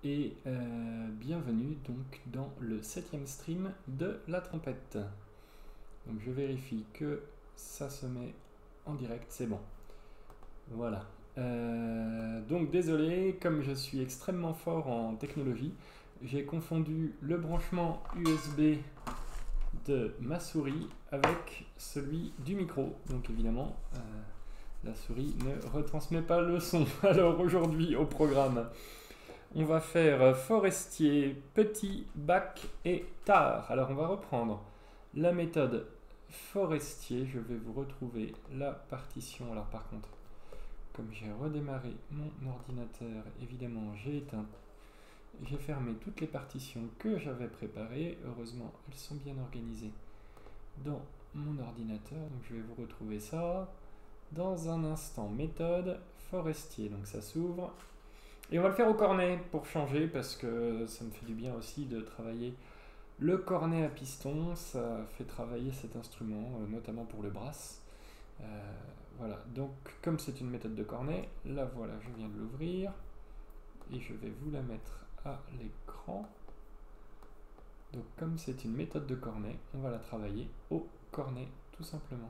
et bienvenue donc dans le 7e stream de la trompette. Donc je vérifie que ça se met en direct, c'est bon. Voilà. Donc désolé, comme je suis extrêmement fort en technologie, j'ai confondu le branchement USB de ma souris avec celui du micro. Donc évidemment, la souris ne retransmet pas le son. Alors aujourd'hui au programme, on va faire forestier, petit, bac et tard. Alors on va reprendre la méthode forestier. Je vais vous retrouver la partition. Alors par contre, comme j'ai redémarré mon ordinateur, évidemment j'ai fermé toutes les partitions que j'avais préparées. Heureusement, elles sont bien organisées dans mon ordinateur. Donc je vais vous retrouver ça dans un instant. Méthode forestier. Donc ça s'ouvre. Et on va le faire au cornet pour changer, parce que ça me fait du bien aussi de travailler le cornet à piston. Ça fait travailler cet instrument, notamment pour le brass. Voilà, donc comme c'est une méthode de cornet, là voilà, je viens de l'ouvrir et je vais vous la mettre à l'écran. Donc comme c'est une méthode de cornet, on va la travailler au cornet tout simplement.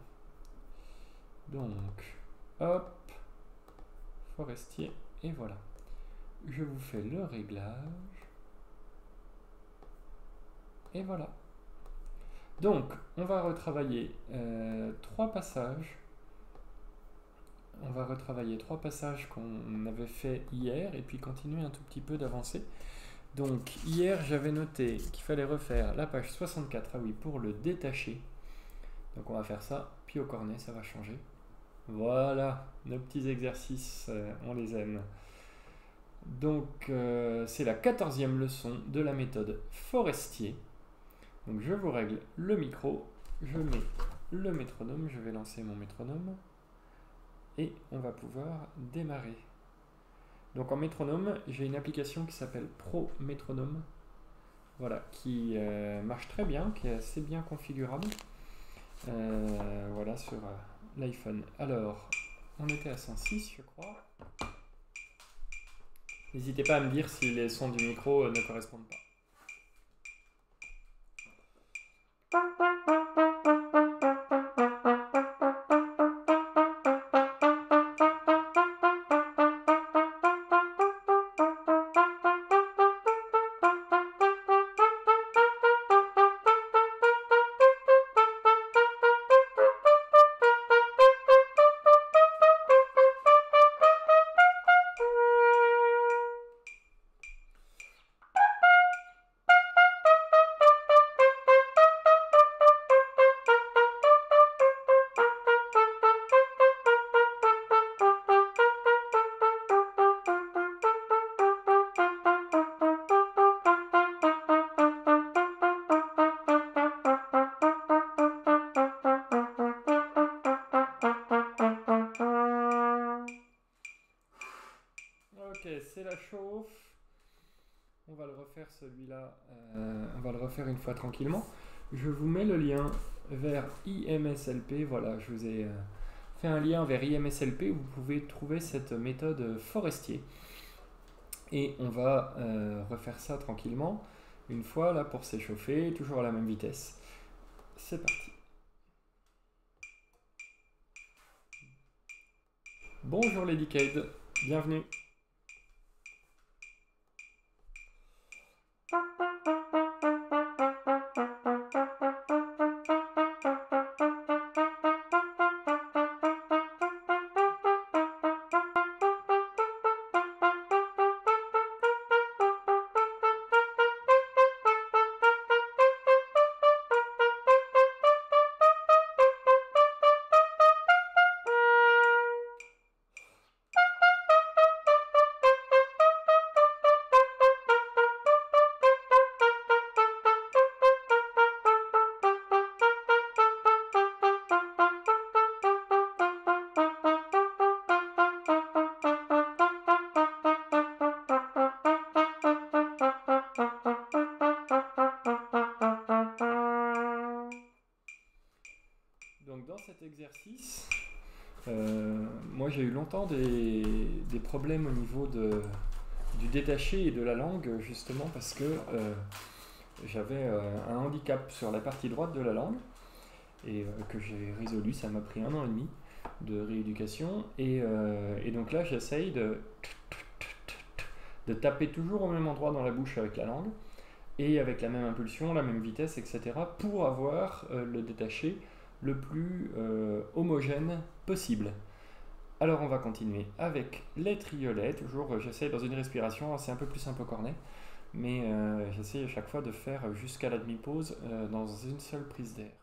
Donc hop, forestier, et voilà. Je vous fais le réglage. Et voilà. Donc on va retravailler 3 passages. On va retravailler 3 passages qu'on avait fait hier et puis continuer un tout petit peu d'avancer. Donc hier j'avais noté qu'il fallait refaire la page 64, ah oui, pour le détacher. Donc on va faire ça, puis au cornet ça va changer. Voilà, nos petits exercices, on les aime. Donc c'est la 14e leçon de la méthode forestier. Donc je vous règle le micro, je mets le métronome, je vais lancer mon métronome. Et on va pouvoir démarrer. Donc en métronome, j'ai une application qui s'appelle Pro Métronome. Voilà, qui marche très bien, qui est assez bien configurable. Voilà, sur l'iPhone. Alors, on était à 106, je crois. N'hésitez pas à me dire si les sons du micro ne correspondent pas. Ok, c'est la chauffe. On va le refaire celui-là, on va le refaire une fois tranquillement. Je vous mets le lien vers IMSLP. Voilà, je vous ai fait un lien vers IMSLP où vous pouvez trouver cette méthode forestier. Et on va refaire ça tranquillement. Une fois là pour s'échauffer, toujours à la même vitesse. C'est parti. Bonjour Lady Cade, bienvenue. Donc dans cet exercice, moi j'ai eu longtemps des problèmes au niveau du détaché et de la langue, justement parce que j'avais un handicap sur la partie droite de la langue et que j'ai résolu. Ça m'a pris 1 an et demi de rééducation et donc là j'essaye de taper toujours au même endroit dans la bouche avec la langue et avec la même impulsion, la même vitesse, etc. pour avoir le détaché le plus homogène possible. Alors on va continuer avec les triolets. Toujours j'essaie dans une respiration, c'est un peu plus un peu cornet, mais j'essaie à chaque fois de faire jusqu'à la demi-pause dans une seule prise d'air.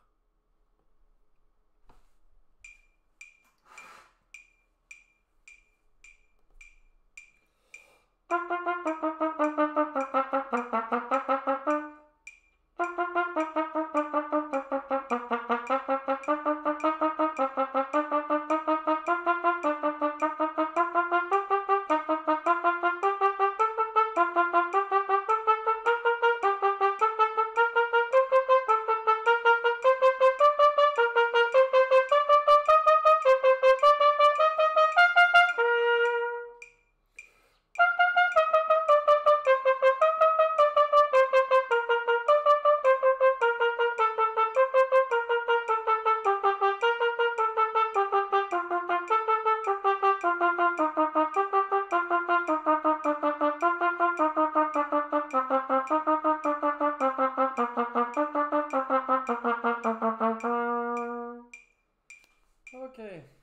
Ok,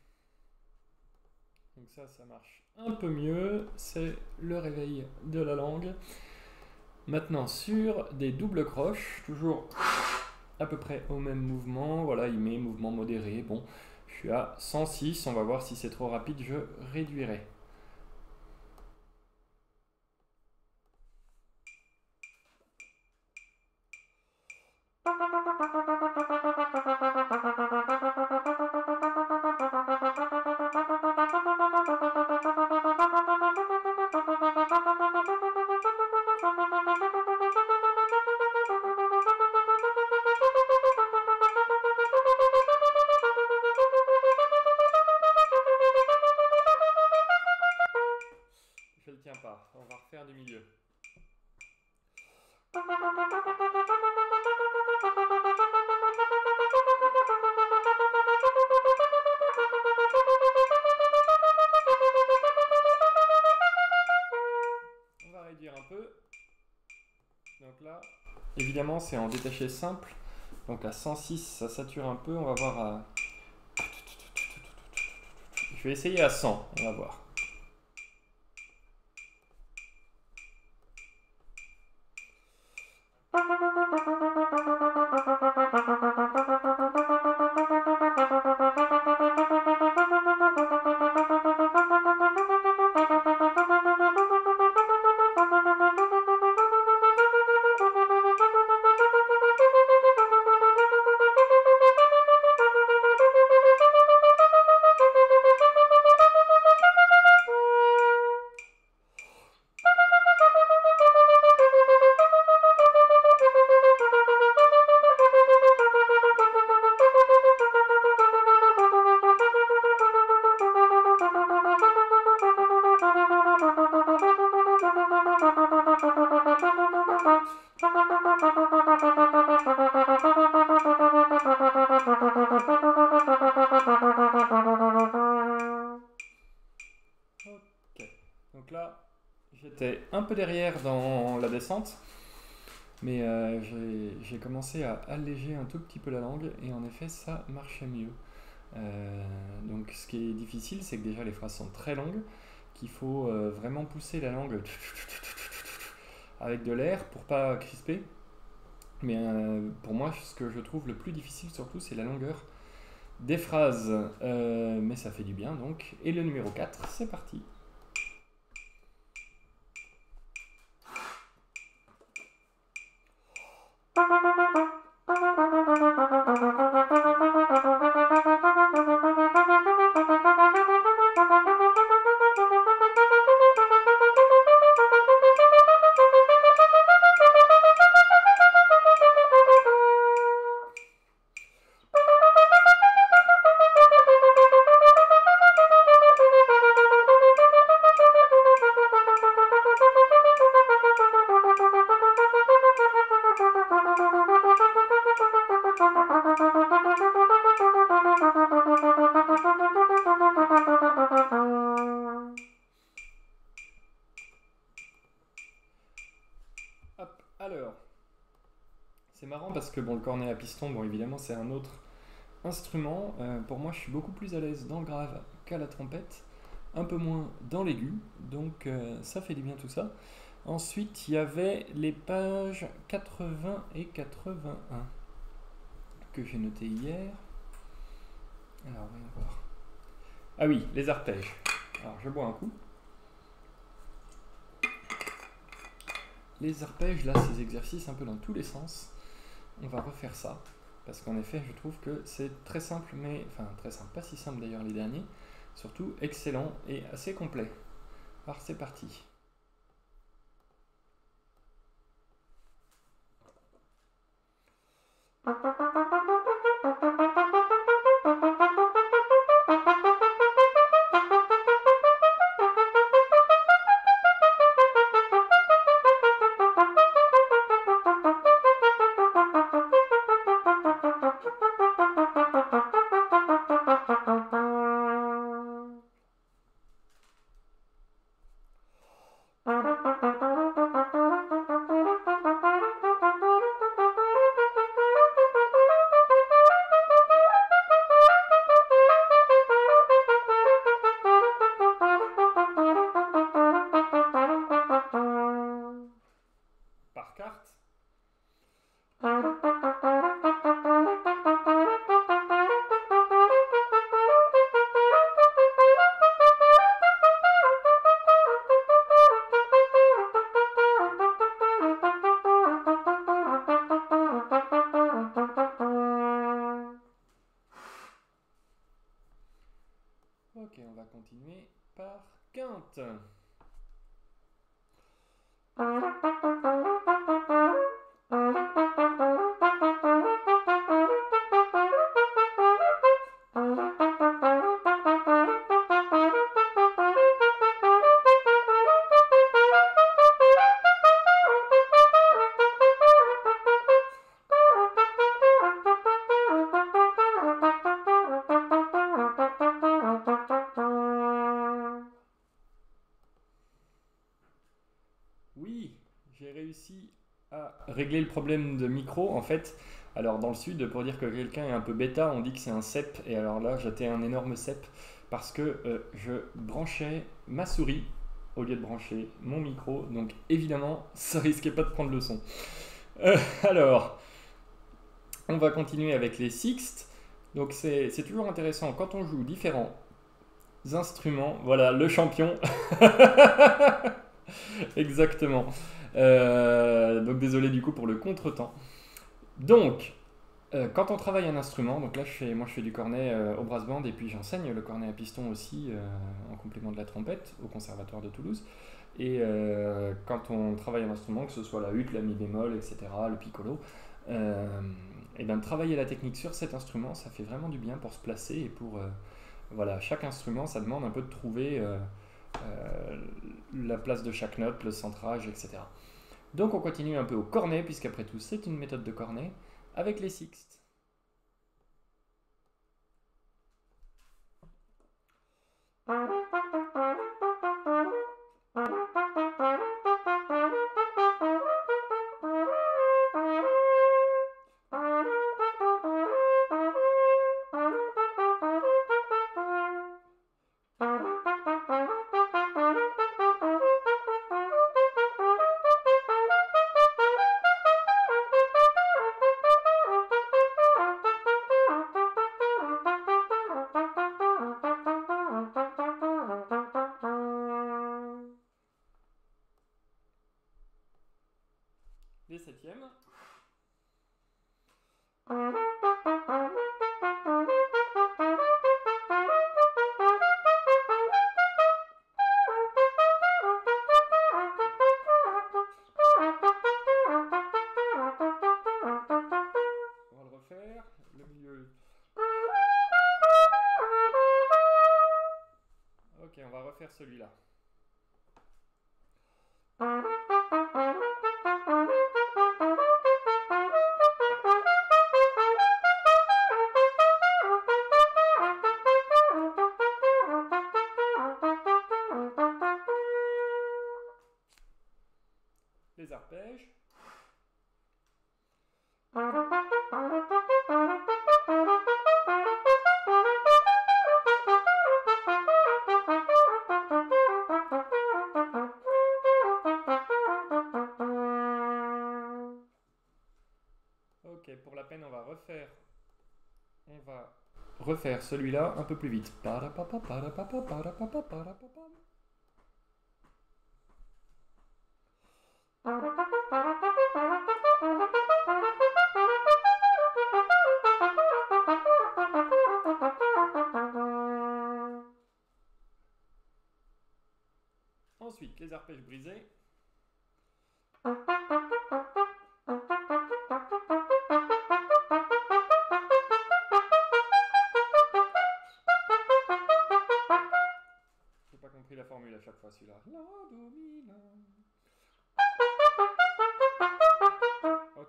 donc ça marche un peu mieux, c'est le réveil de la langue. Maintenant sur des doubles croches, toujours à peu près au même mouvement, voilà, il met mouvement modéré, bon, je suis à 106, on va voir si c'est trop rapide, je réduirai. Je le tiens pas, on va refaire du milieu. On va réduire un peu. Donc là, évidemment, c'est en détaché simple. Donc à 106, ça sature un peu. On va voir à... Je vais essayer à 100, on va voir. Ok, donc là j'étais un peu derrière dans la descente, mais j'ai commencé à alléger un tout petit peu la langue et en effet ça marchait mieux. Donc ce qui est difficile, c'est que déjà les phrases sont très longues, qu'il faut vraiment pousser la langue avec de l'air pour pas crisper. Mais pour moi, ce que je trouve le plus difficile surtout, c'est la longueur des phrases. Mais ça fait du bien donc. Et le numéro 4, c'est parti. Alors, c'est marrant parce que bon, le cornet à piston, bon, évidemment, c'est un autre instrument. Pour moi, je suis beaucoup plus à l'aise dans le grave qu'à la trompette, un peu moins dans l'aigu, donc ça fait du bien tout ça. Ensuite, il y avait les pages 80 et 81 que j'ai notées hier. Alors, voyons voir. Ah oui, les arpèges. Alors, je bois un coup. Les arpèges, là, ces exercices un peu dans tous les sens. On va refaire ça. Parce qu'en effet, je trouve que c'est très simple, mais... Enfin, très simple, pas si simple d'ailleurs les derniers. Surtout excellent et assez complet. Alors, c'est parti. Par carte. Ok, on va continuer par quinte. Oui, j'ai réussi à régler le problème de micro. En fait, alors dans le sud, pour dire que quelqu'un est un peu bêta, on dit que c'est un cep. Et alors là, j'étais un énorme cep parce que je branchais ma souris au lieu de brancher mon micro. Donc évidemment, ça risquait pas de prendre le son. Alors, on va continuer avec les sixtes. Donc c'est toujours intéressant quand on joue différents instruments. Voilà, le champion. Exactement. Donc désolé du coup pour le contretemps. Donc, quand on travaille un instrument, donc là moi je fais du cornet au brass band et puis j'enseigne le cornet à piston aussi en complément de la trompette au conservatoire de Toulouse. Et quand on travaille un instrument, que ce soit la hutte, la mi bémol, etc., le piccolo, et bien travailler la technique sur cet instrument, ça fait vraiment du bien pour se placer et pour voilà, chaque instrument, ça demande un peu de trouver la place de chaque note, le centrage, etc. Donc on continue un peu au cornet, puisqu'après tout c'est une méthode de cornet, avec les sixtes. Les septièmes. On va le refaire. Le milieu. Ok, on va refaire celui-là. Les arpèges. Ok, pour la peine, on va refaire celui-là un peu plus vite. Ensuite, les arpèges brisés. J'ai pas compris la formule à chaque fois celui-là. La, do, mi, la. Ok.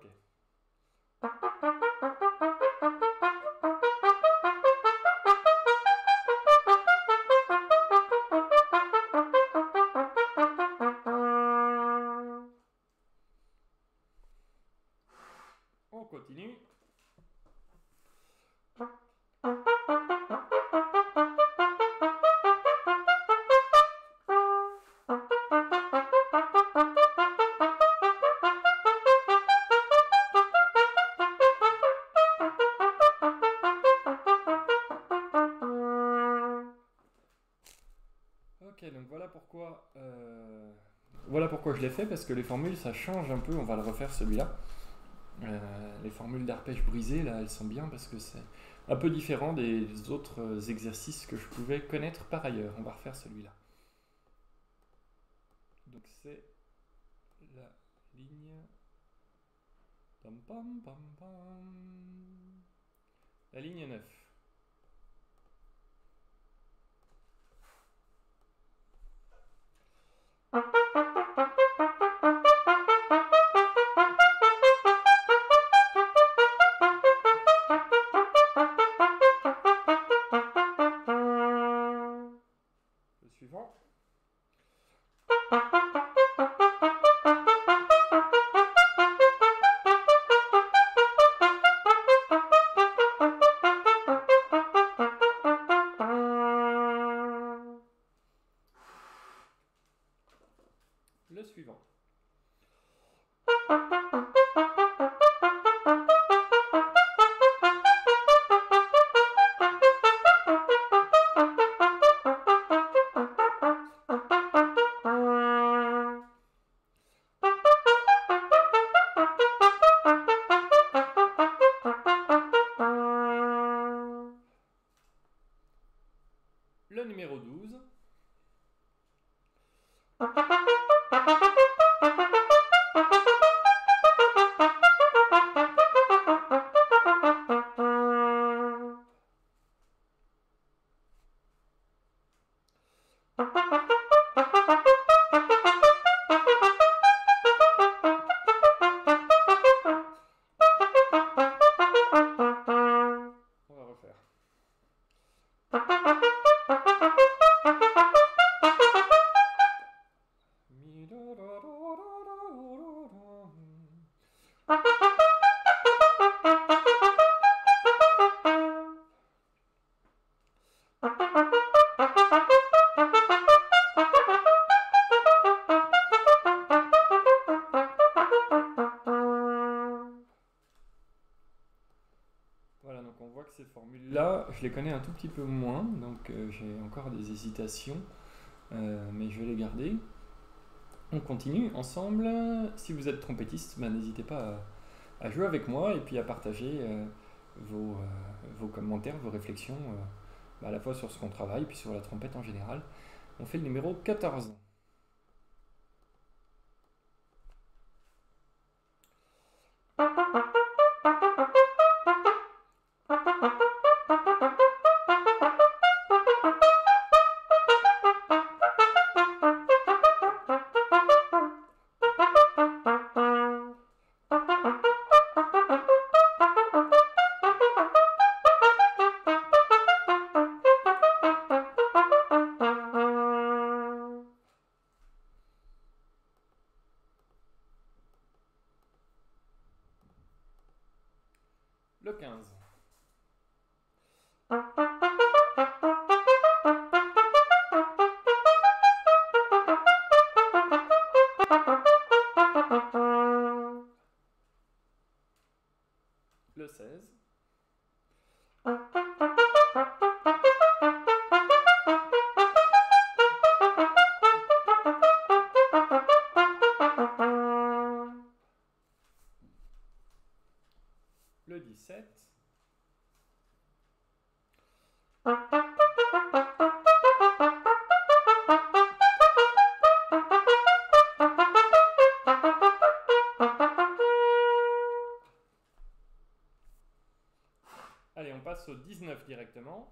On continue. Ok, donc voilà pourquoi je l'ai fait, parce que les formules ça change un peu. On va le refaire celui-là. Les formules d'arpège brisé, là, elles sont bien parce que c'est un peu différent des autres exercices que je pouvais connaître par ailleurs. On va refaire celui-là. Donc c'est la ligne... Pam, pam, pam, pam. La ligne 9. Le suivant. Le suivant. Le numéro 12. On va refaire. Voilà, donc on voit que ces formules-là, je les connais un tout petit peu moins, donc j'ai encore des hésitations, mais je vais les garder. On continue ensemble. Si vous êtes trompettiste, n'hésitez pas à jouer avec moi et puis à partager vos commentaires, vos réflexions, à la fois sur ce qu'on travaille, puis sur la trompette en général. On fait le numéro 14. Le 15. Le 16. Le 17. Allez, on passe au 19 directement.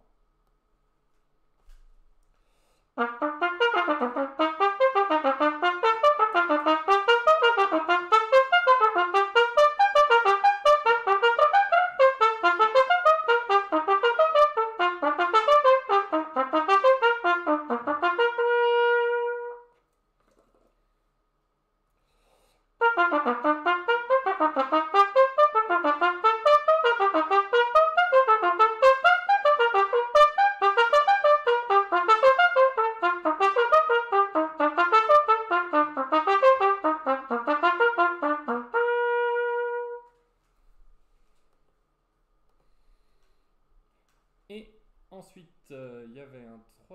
Et ensuite, il y avait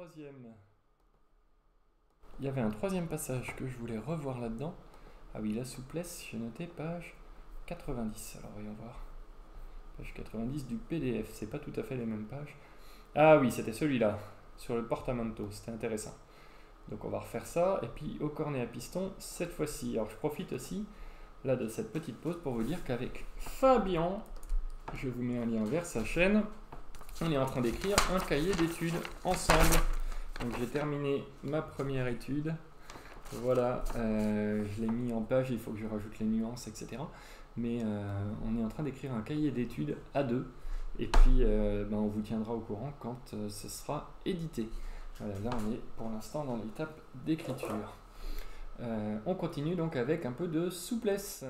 un troisième passage que je voulais revoir là-dedans. Ah oui, la souplesse, j'ai noté page 90. Alors voyons voir. Page 90 du PDF, c'est pas tout à fait les mêmes pages. Ah oui, c'était celui-là, sur le portamento, c'était intéressant. Donc on va refaire ça, et puis au cornet à piston, cette fois-ci. Alors je profite aussi là de cette petite pause pour vous dire qu'avec Fabien, je vous mets un lien vers sa chaîne, on est en train d'écrire un cahier d'études ensemble. Donc j'ai terminé ma première étude. Voilà, je l'ai mis en page, il faut que je rajoute les nuances, etc. Mais on est en train d'écrire un cahier d'études à deux. Et puis on vous tiendra au courant quand ce sera édité. Voilà, là on est pour l'instant dans l'étape d'écriture. On continue donc avec un peu de souplesse.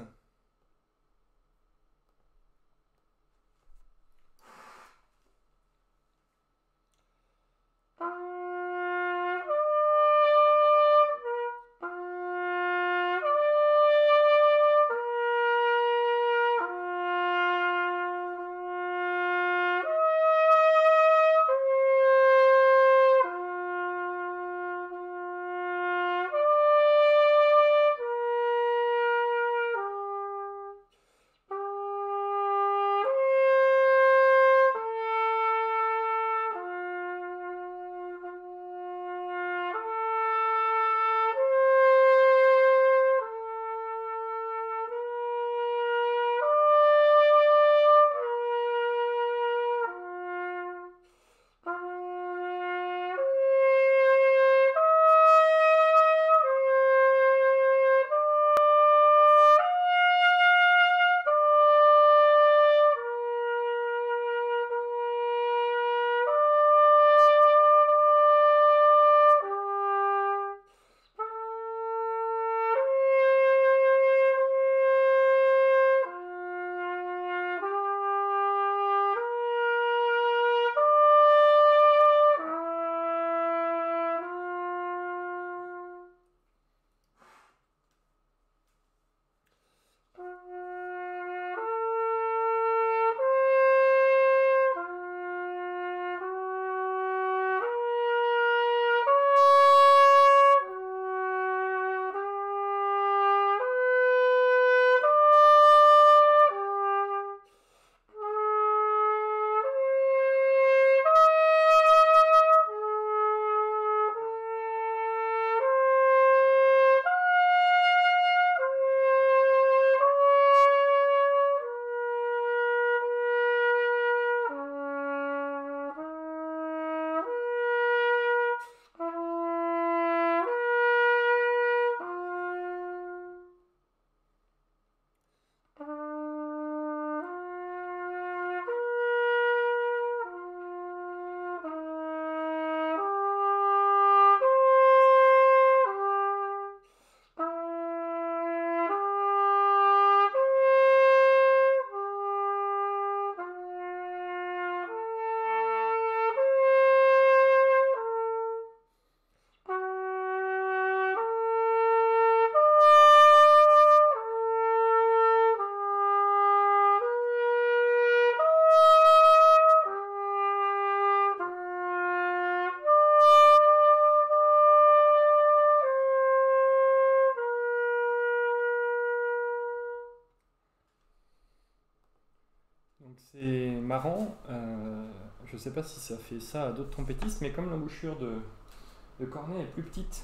C'est marrant, je sais pas si ça fait ça à d'autres trompettistes, mais comme l'embouchure de cornet est plus petite,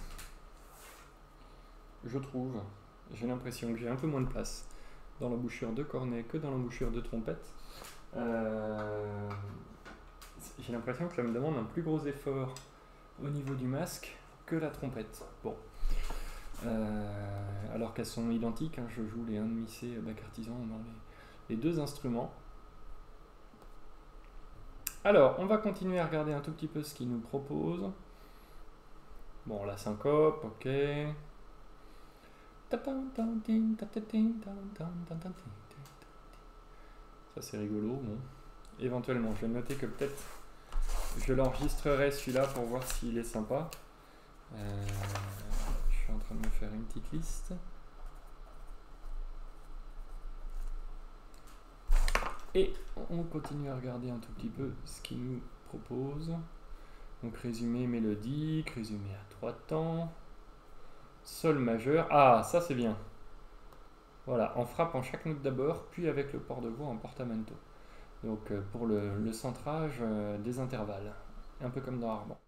je trouve, j'ai l'impression que j'ai un peu moins de place dans l'embouchure de cornet que dans l'embouchure de trompette. Euh, j'ai l'impression que ça me demande un plus gros effort au niveau du masque que la trompette. Bon. Alors qu'elles sont identiques, hein, je joue les 1,5C bipartisan dans les deux instruments. Alors, on va continuer à regarder un tout petit peu ce qu'il nous propose. Bon, la syncope, ok. Ça c'est rigolo, bon. Éventuellement, je vais noter que peut-être je l'enregistrerai celui-là pour voir s'il est sympa. Je suis en train de me faire une petite liste. Et on continue à regarder un tout petit peu ce qu'il nous propose. Donc résumé mélodique, résumé à 3 temps, sol majeur. Ah, ça c'est bien. Voilà, en frappant chaque note d'abord, puis avec le port de voix en portamento. Donc pour le centrage des intervalles, un peu comme dans Arban.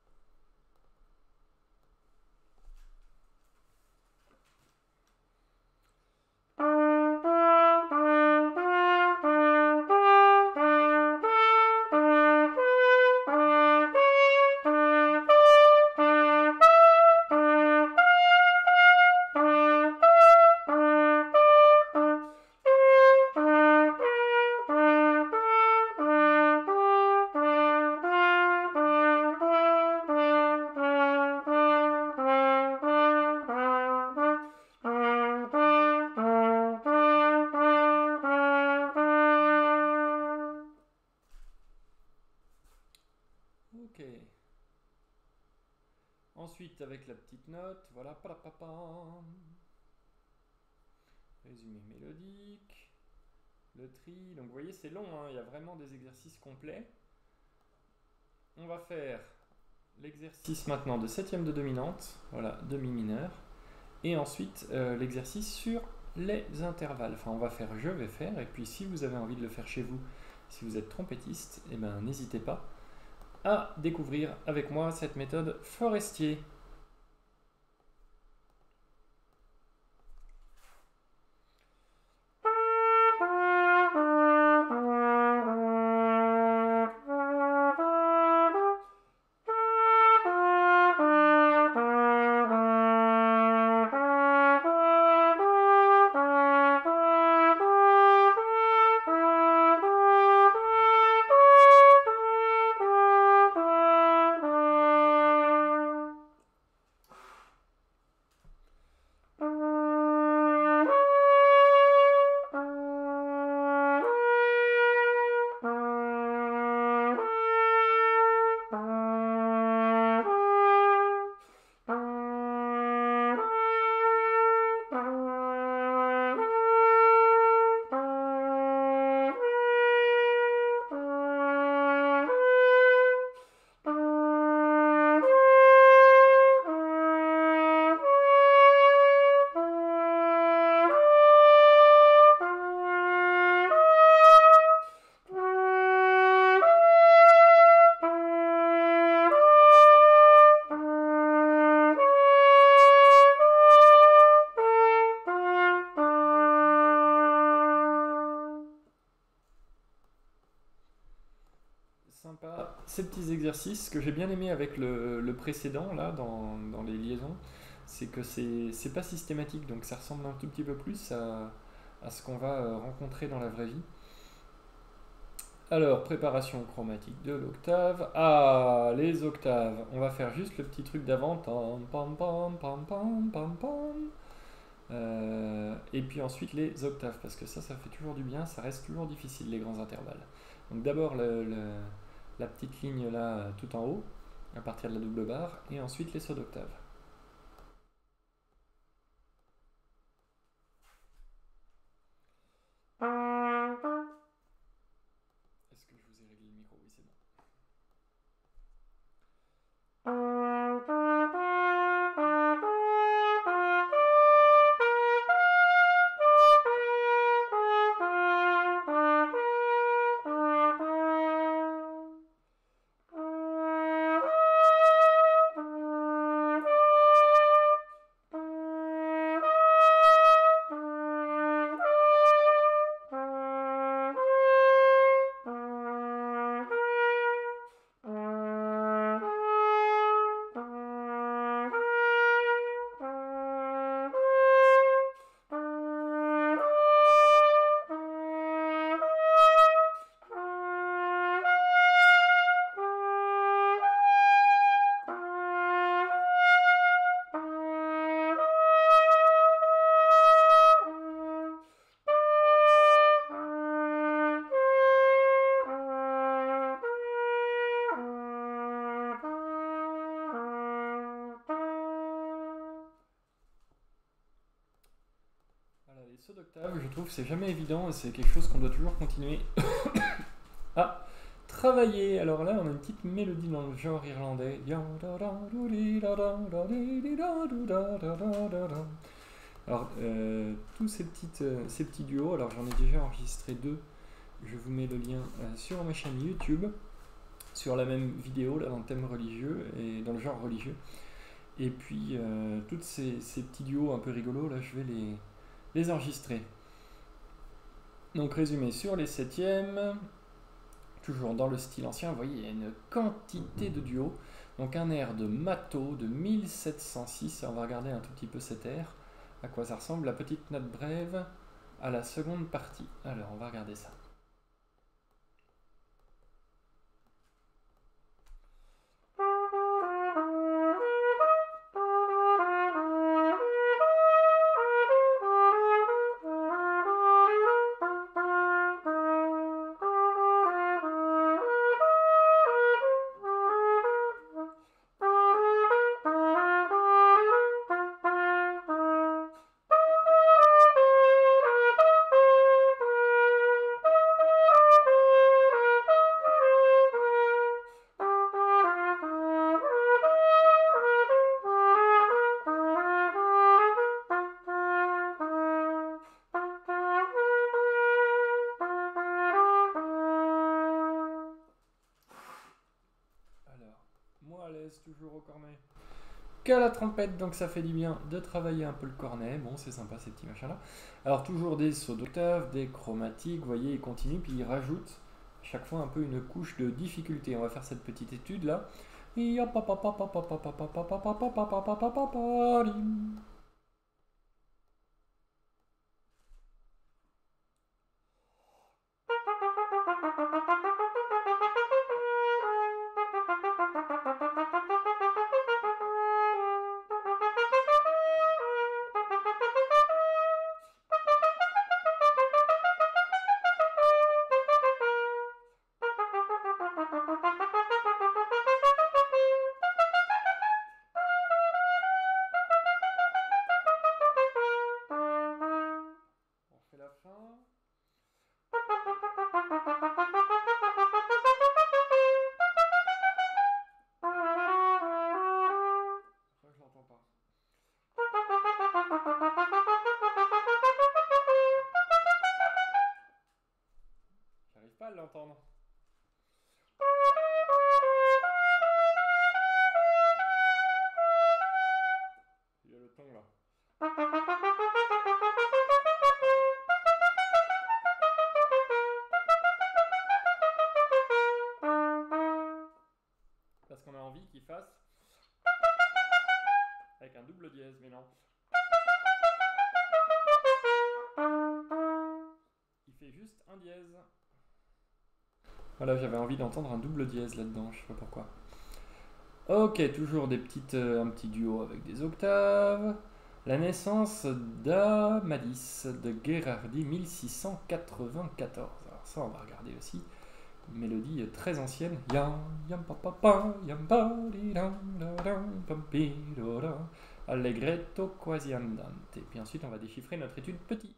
Ok. Ensuite, avec la petite note, voilà, résumé mélodique, le tri. Donc vous voyez, c'est long, hein, il y a vraiment des exercices complets. On va faire l'exercice maintenant de septième de dominante, voilà, demi mineur. Et ensuite, l'exercice sur les intervalles. Enfin, on va faire je vais faire. Et puis, si vous avez envie de le faire chez vous, si vous êtes trompettiste, eh ben, n'hésitez pas à découvrir avec moi cette méthode Forestier. Sympa. Ces petits exercices que j'ai bien aimé avec le précédent, là, dans les liaisons, c'est que c'est pas systématique, donc ça ressemble un tout petit peu plus à ce qu'on va rencontrer dans la vraie vie. Alors, préparation chromatique de l'octave. Ah, les octaves. On va faire juste le petit truc d'avant. Tam, pam, pam, pam, pam, pam, pam. Et puis ensuite les octaves, parce que ça fait toujours du bien, ça reste toujours difficile les grands intervalles. Donc d'abord la petite ligne là tout en haut, à partir de la double barre, et ensuite les sauts d'octave. Est-ce que je vous ai réglé le micro? Oui, c'est bon. les sauts d'octave, je trouve que c'est jamais évident et c'est quelque chose qu'on doit toujours continuer à travailler. Alors là, on a une petite mélodie dans le genre irlandais. Alors, tous ces petits duos, alors j'en ai déjà enregistré 2. Je vous mets le lien sur ma chaîne YouTube, sur la même vidéo, là, dans le thème religieux et dans le genre religieux. Et puis, tous ces petits duos un peu rigolos, là, je vais les enregistrer. Donc, résumé sur les 7e, toujours dans le style ancien, vous voyez, il y a une quantité de duos. Donc, un air de Mato de 1706, on va regarder un tout petit peu cet air, à quoi ça ressemble, la petite note brève à la seconde partie. Alors, on va regarder ça. Toujours au cornet qu'à la trompette, donc ça fait du bien de travailler un peu le cornet. Bon, c'est sympa ces petits machins là. Alors toujours des sauts d'octave, des chromatiques, vous voyez, il continue, puis il rajoute chaque fois un peu une couche de difficulté. On va faire cette petite étude là. J'arrive pas à l'entendre. Il y a le ton là. Parce qu'on a envie qu'il fasse avec un double dièse, mais non. Il fait juste un dièse. Voilà, j'avais envie d'entendre un double dièse là-dedans, je sais pas pourquoi. Ok, toujours un petit duo avec des octaves. La naissance d'Amadis de Gherardi 1694. Alors ça, on va regarder aussi. Une mélodie très ancienne. Allegretto quasi andante. Puis ensuite, on va déchiffrer notre étude petit.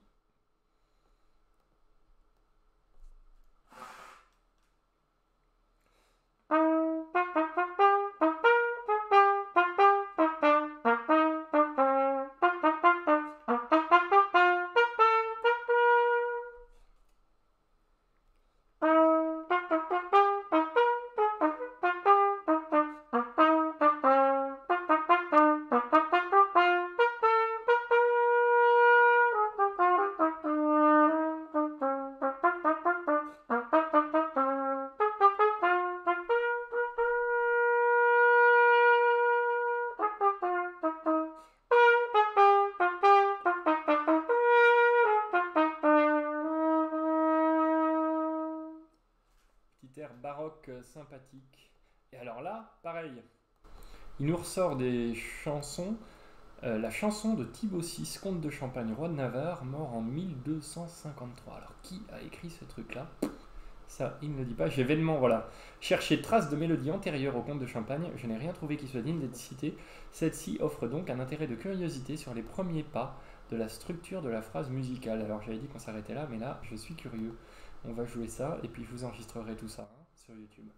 Baroque sympathique. Et alors là, pareil, il nous ressort des chansons. La chanson de Thibaut VI, comte de Champagne, roi de Navarre, mort en 1253. Alors qui a écrit ce truc-là? Ça, il ne le dit pas. J'ai vainement, voilà, cherché traces de mélodie antérieure au comte de Champagne. Je n'ai rien trouvé qui soit digne d'être cité. Celle-ci offre donc un intérêt de curiosité sur les premiers pas de la structure de la phrase musicale. Alors j'avais dit qu'on s'arrêtait là, mais là, je suis curieux. On va jouer ça, et puis je vous enregistrerai tout ça hein, sur YouTube.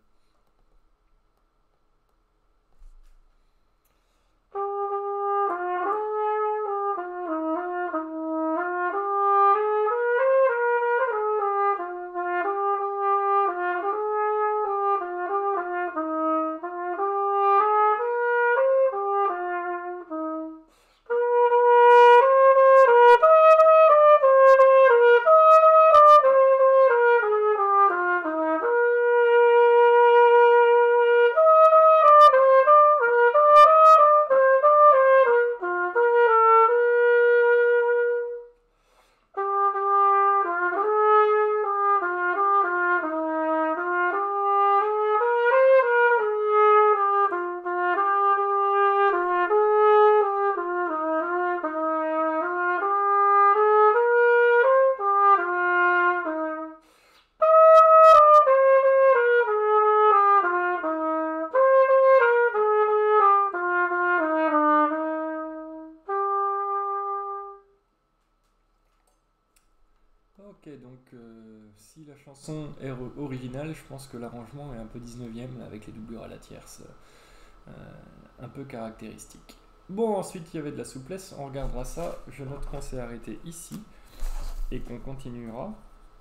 Ok, donc si la chanson est originale, je pense que l'arrangement est un peu 19e avec les doublures à la tierce, un peu caractéristique. Bon, ensuite il y avait de la souplesse, on regardera ça. Je note qu'on s'est arrêté ici et qu'on continuera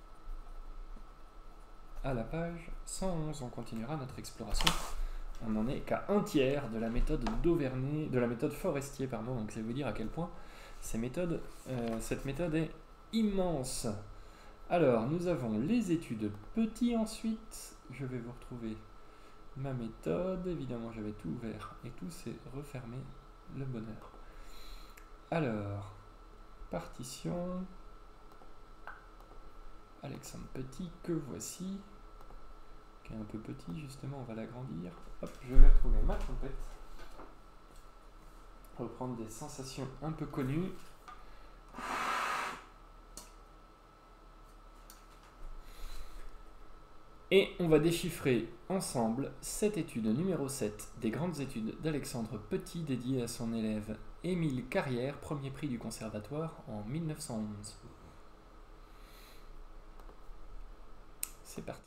à la page 111. On continuera notre exploration. On n'en est qu'à un tiers de la méthode d'Auverney, de la méthode Forestier, pardon. Donc ça veut dire à quel point cette méthode est immense. Alors, nous avons les études petits ensuite. Je vais vous retrouver ma méthode. Évidemment, j'avais tout ouvert et tout s'est refermé. Le bonheur. Alors, partition. Alexandre Petit, que voici. Qui est un peu petit, justement, on va l'agrandir. Hop, je vais retrouver ma trompette. Reprendre des sensations un peu connues. Et on va déchiffrer ensemble cette étude numéro 7 des grandes études d'Alexandre Petit dédiée à son élève Émile Carrière, premier prix du conservatoire en 1911. C'est parti.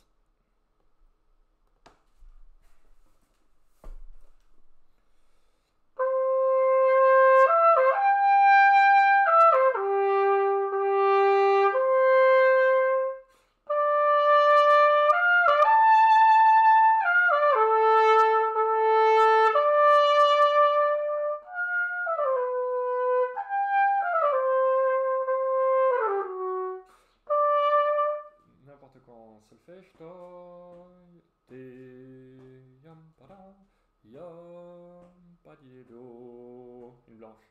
Solfège, do, une blanche.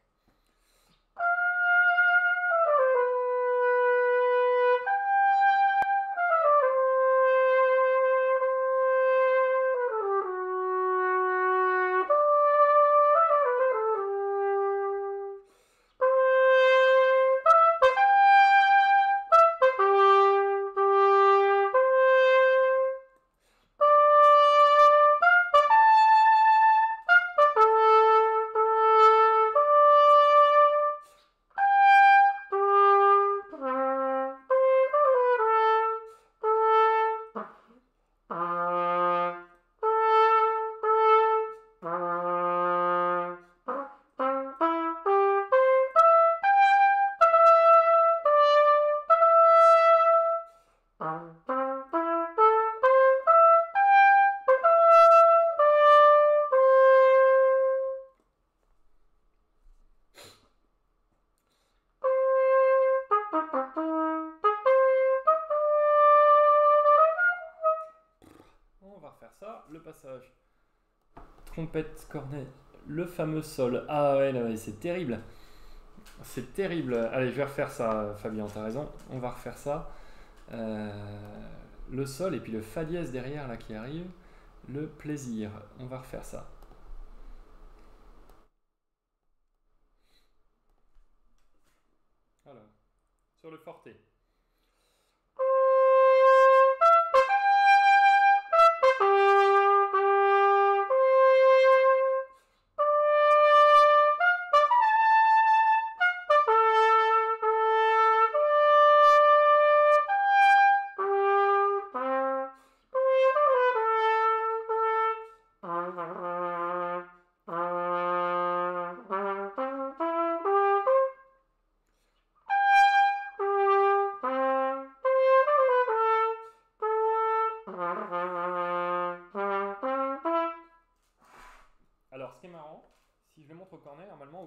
Le passage trompette, cornet, le fameux sol. Ah ouais, non, c'est terrible. C'est terrible. Allez, je vais refaire ça, Fabien, t'as raison. On va refaire ça. Le sol et puis le fa dièse derrière là qui arrive. Le plaisir. On va refaire ça. Alors, sur le forté.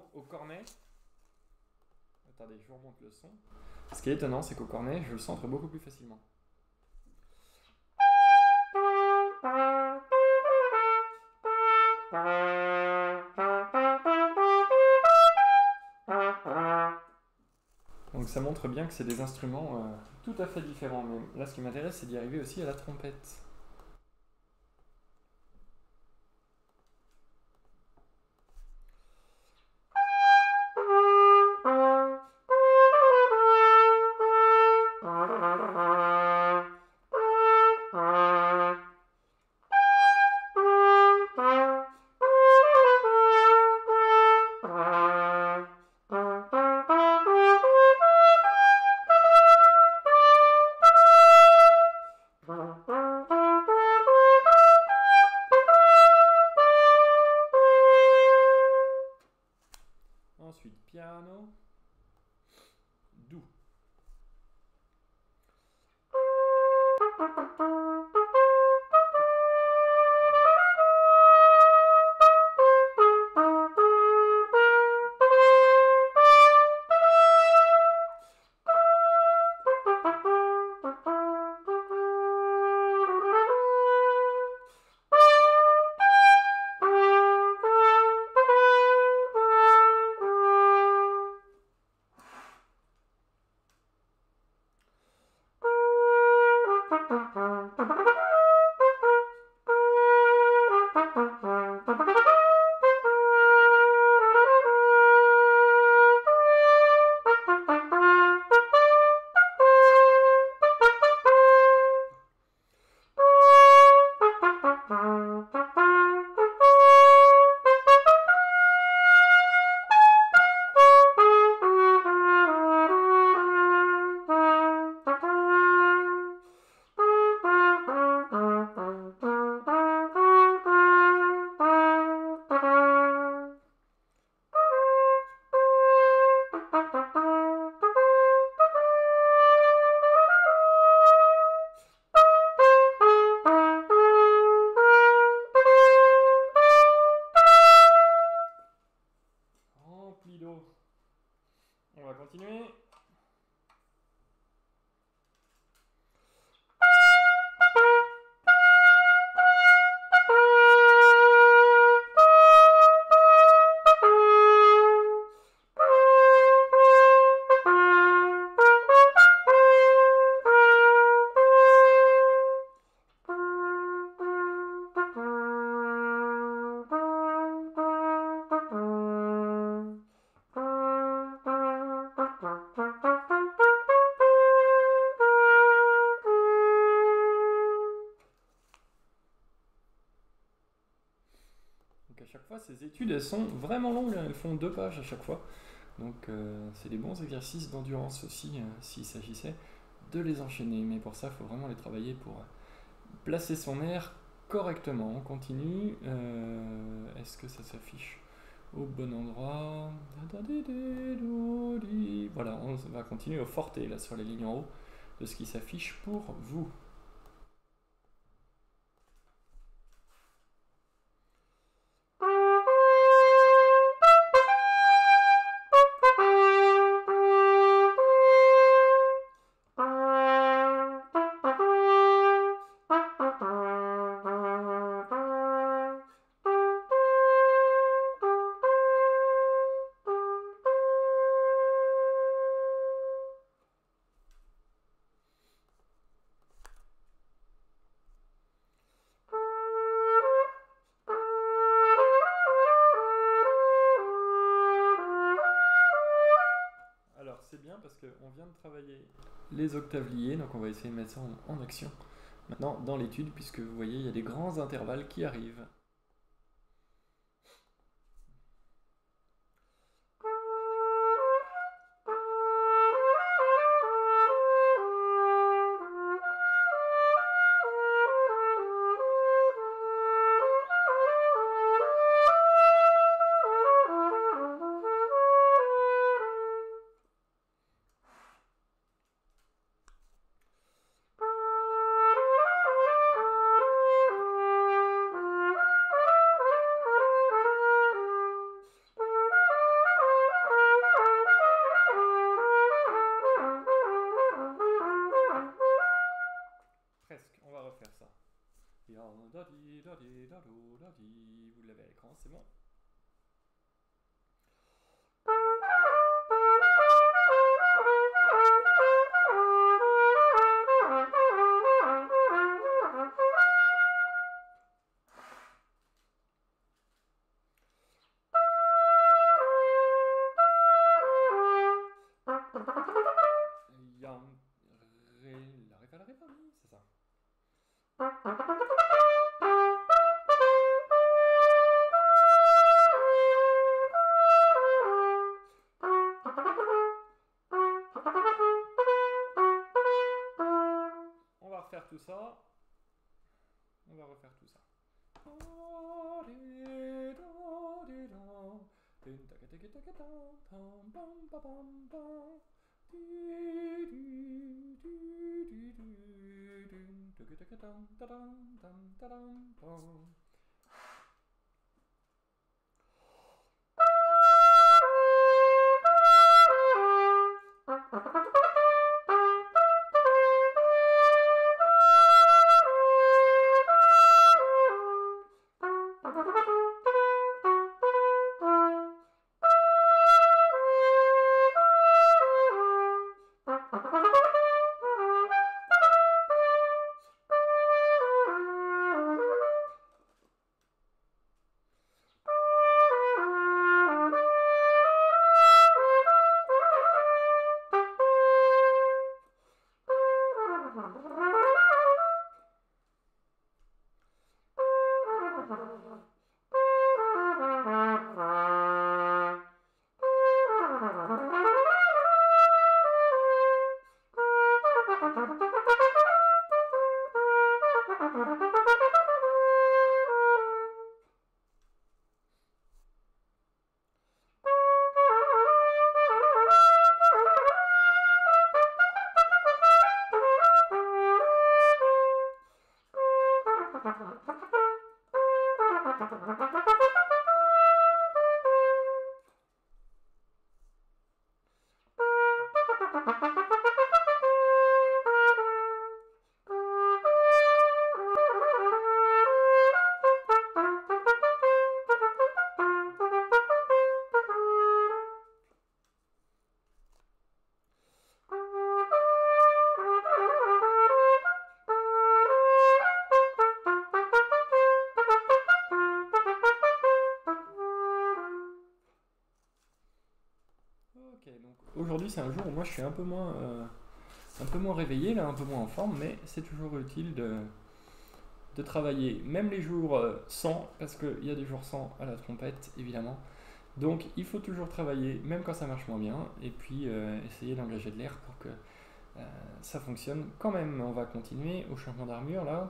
au cornet. Attendez, je vous remonte le son. Ce qui est étonnant, c'est qu'au cornet, je le centre beaucoup plus facilement. Donc ça montre bien que c'est des instruments tout à fait différents. Mais là, ce qui m'intéresse, c'est d'y arriver aussi à la trompette. Ensuite, piano, do. On va continuer. Donc à chaque fois, ces études, elles sont vraiment longues, elles font 2 pages à chaque fois. Donc c'est des bons exercices d'endurance aussi, s'il s'agissait de les enchaîner. Mais pour ça, il faut vraiment les travailler pour placer son air correctement. On continue. Est-ce que ça s'affiche au bon endroit? Voilà, on va continuer au forte là sur les lignes en haut de ce qui s'affiche pour vous. C'est bien parce qu'on vient de travailler les octaves liés, donc on va essayer de mettre ça en action maintenant dans l'étude, puisque vous voyez, il y a des grands intervalles qui arrivent. Non, c'est bon. Yang, ré, la ré, fa, la ré, fa, mi, c'est ça. On va refaire tout ça. On va refaire tout ça. Ok, donc aujourd'hui c'est un jour où moi je suis un peu moins réveillé, là, un peu moins en forme, mais c'est toujours utile de travailler, même les jours sans, parce qu'il y a des jours sans à la trompette, évidemment. Donc il faut toujours travailler, même quand ça marche moins bien, et puis essayer d'engager de l'air pour que ça fonctionne quand même. On va continuer au changement d'armure, là.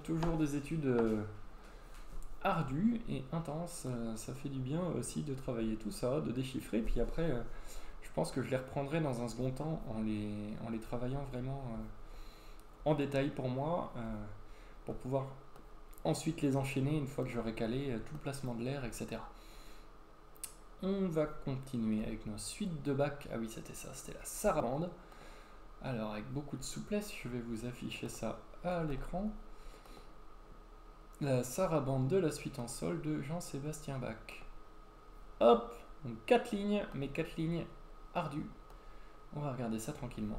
toujours des études ardues et intenses. Ça fait du bien aussi de travailler tout ça, de déchiffrer. Puis après, je pense que je les reprendrai dans un second temps en les travaillant vraiment en détail pour moi, pour pouvoir ensuite les enchaîner une fois que j'aurai calé tout le placement de l'air, etc. On va continuer avec nos suites de bac. Ah oui, c'était ça, c'était la sarabande. Alors, avec beaucoup de souplesse, je vais vous afficher ça à l'écran. La sarabande de la suite en sol de Jean-Sébastien Bach. Hop, donc 4 lignes, mais 4 lignes ardues. On va regarder ça tranquillement.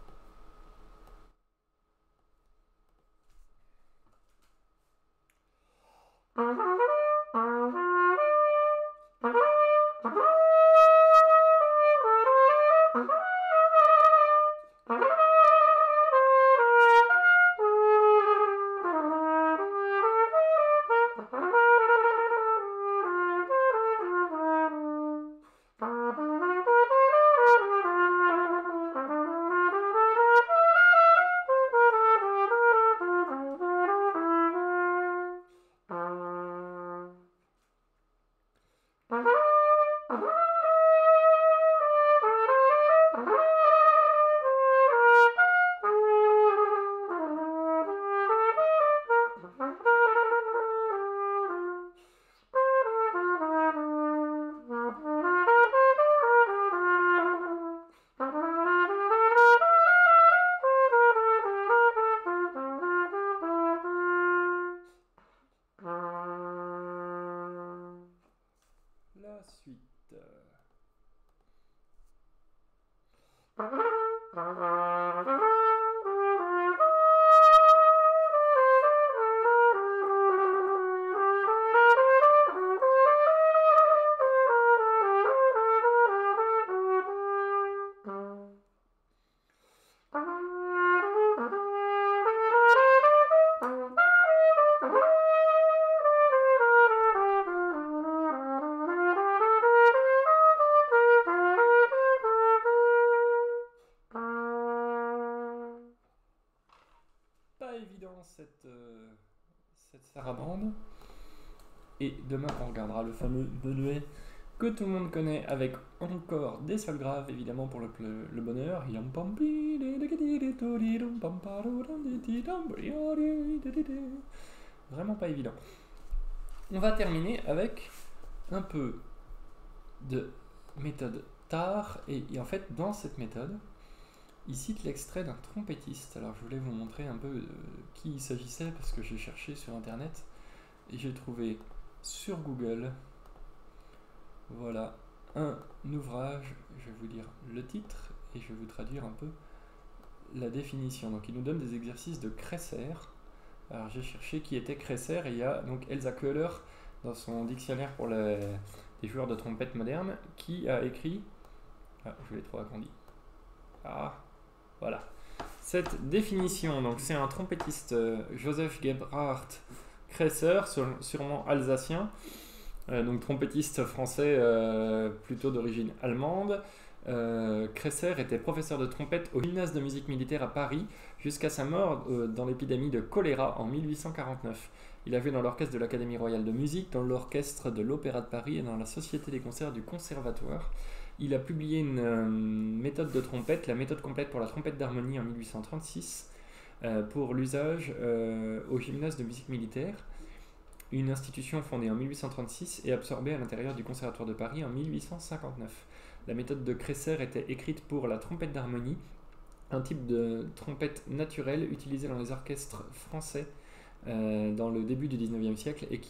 La suite. Pas évident cette sarabande. Et demain on regardera le fameux menuet que tout le monde connaît avec encore des sols graves évidemment pour le bonheur. Vraiment pas évident. On va terminer avec un peu de méthode TAR et en fait dans cette méthode il cite l'extrait d'un trompettiste. Alors je voulais vous montrer un peu qui il s'agissait parce que j'ai cherché sur internet et j'ai trouvé sur Google, voilà, un ouvrage, je vais vous dire le titre et je vais vous traduire un peu la définition. Donc il nous donne des exercices de Kresser. Alors j'ai cherché qui était Kresser et il y a donc Elsa Köhler dans son dictionnaire pour les joueurs de trompette modernes qui a écrit, je l'ai trop agrandi, voilà, cette définition. Donc c'est un trompettiste, Joseph Gebhard Kresser, sûrement alsacien, donc trompettiste français plutôt d'origine allemande. Kresser était professeur de trompette au gymnase de musique militaire à Paris jusqu'à sa mort dans l'épidémie de choléra en 1849. Il a joué dans l'orchestre de l'Académie royale de musique, dans l'orchestre de l'Opéra de Paris et dans la Société des concerts du Conservatoire. Il a publié une méthode de trompette, la méthode complète pour la trompette d'harmonie en 1836, pour l'usage au gymnase de musique militaire, une institution fondée en 1836 et absorbée à l'intérieur du Conservatoire de Paris en 1859. La méthode de Kresser était écrite pour la trompette d'harmonie, un type de trompette naturelle utilisé dans les orchestres français dans le début du 19e siècle et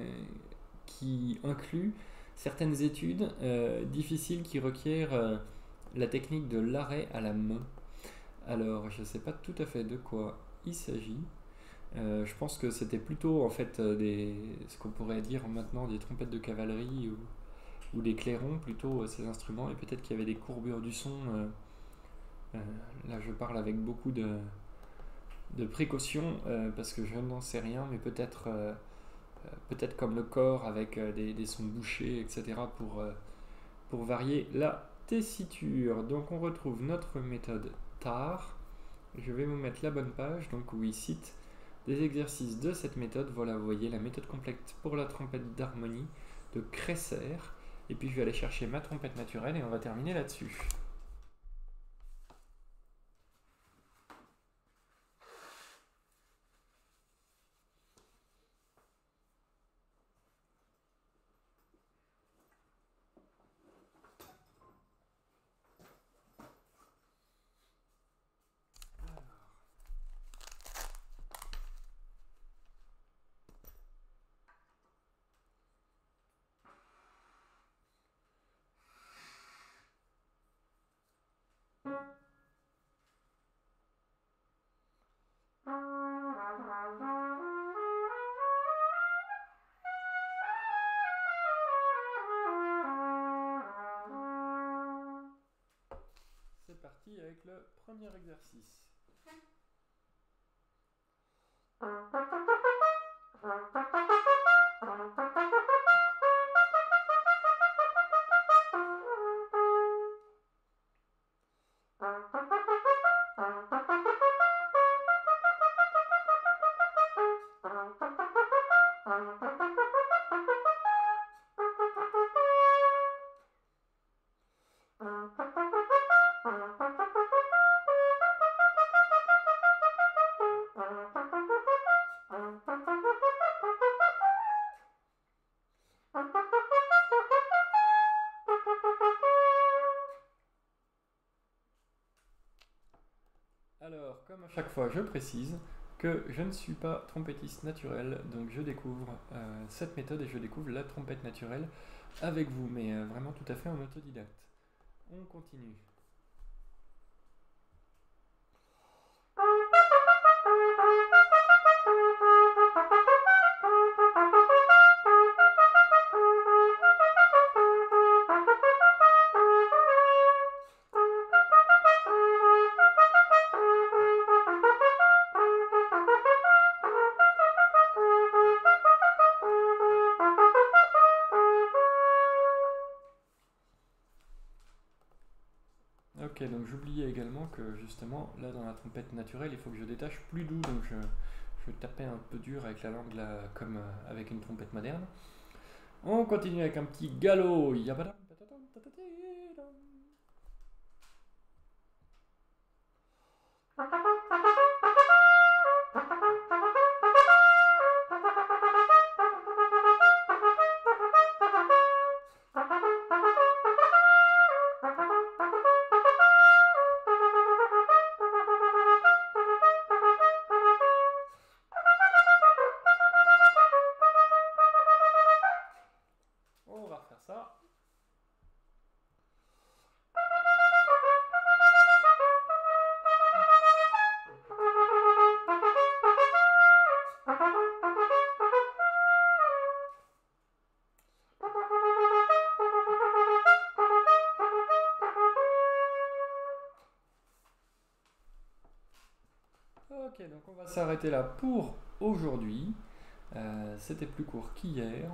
qui inclut certaines études difficiles qui requièrent la technique de l'arrêt à la main. Alors, je ne sais pas tout à fait de quoi il s'agit. Je pense que c'était plutôt en fait ce qu'on pourrait dire maintenant des trompettes de cavalerie ou des clairons, plutôt ces instruments, et peut-être qu'il y avait des courbures du son. Là, je parle avec beaucoup de précaution parce que je n'en sais rien, mais peut-être comme le corps avec des sons bouchés, etc. pour varier la tessiture. Donc on retrouve notre méthode TAR. Je vais vous mettre la bonne page donc où il cite des exercices de cette méthode. Voilà, vous voyez la méthode complète pour la trompette d'harmonie de Cresser. Et puis je vais aller chercher ma trompette naturelle et on va terminer là-dessus. C'est parti avec le premier exercice. Alors, comme à chaque fois, je précise que je ne suis pas trompettiste naturel, donc je découvre cette méthode et je découvre la trompette naturelle avec vous, mais vraiment tout à fait en autodidacte. On continue. Ok, donc j'oubliais également que justement, là dans la trompette naturelle, il faut que je détache plus doux, donc je tapais un peu dur avec la langue là, comme avec une trompette moderne. On continue avec un petit galop. On va refaire ça. Ok, donc on va s'arrêter là pour aujourd'hui. C'était plus court qu'hier.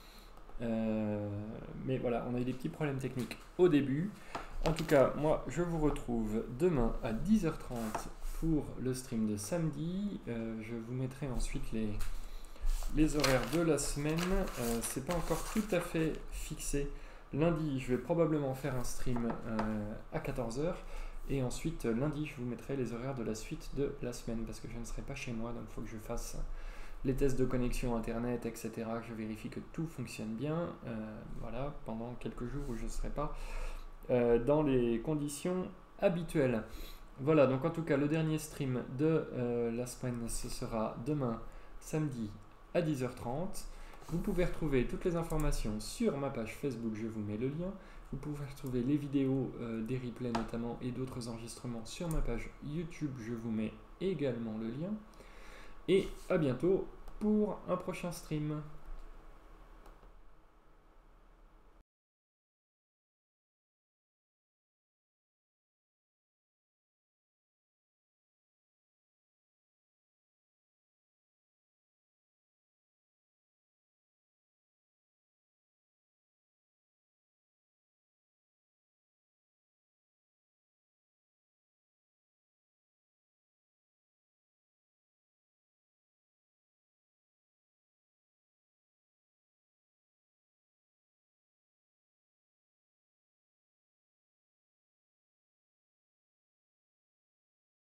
Mais voilà, on a eu des petits problèmes techniques au début. En tout cas, moi, je vous retrouve demain à 10h30 pour le stream de samedi. Je vous mettrai ensuite les horaires de la semaine. C'est pas encore tout à fait fixé. Lundi, je vais probablement faire un stream à 14h. Et ensuite, lundi, je vous mettrai les horaires de la suite de la semaine parce que je ne serai pas chez moi, donc il faut que je fasse les tests de connexion internet, etc. Que je vérifie que tout fonctionne bien. Voilà, pendant quelques jours où je ne serai pas dans les conditions habituelles. Voilà, donc en tout cas, le dernier stream de la semaine, ce sera demain, samedi, à 10h30. Vous pouvez retrouver toutes les informations sur ma page Facebook, je vous mets le lien. Vous pouvez retrouver les vidéos des replays notamment et d'autres enregistrements sur ma page YouTube, je vous mets également le lien. Et à bientôt pour un prochain stream.